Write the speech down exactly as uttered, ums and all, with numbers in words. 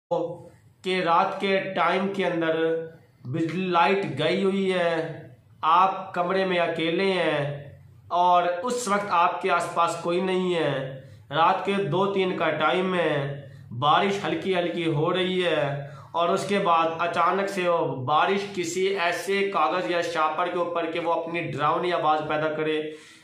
कि रात के टाइम के अंदर बिजली लाइट गई हुई है, आप कमरे में अकेले हैं और उस वक्त आपके आसपास कोई नहीं है। रात के दो तीन का टाइम है, बारिश हल्की हल्की हो रही है और उसके बाद अचानक से वो बारिश किसी ऐसे कागज़ या शापर के ऊपर कि वो अपनी डरावनी आवाज़ पैदा करे